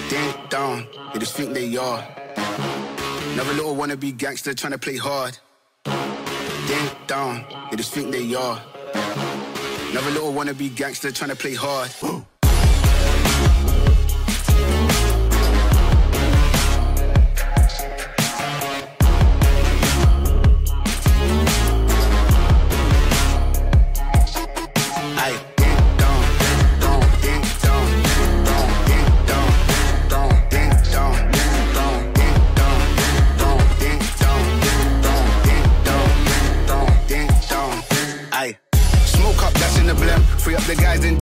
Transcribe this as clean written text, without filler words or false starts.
Ding down, they just think they are. Another little wannabe gangster trying to play hard. Ding down, they just think they are. Another little wannabe gangster trying to play hard.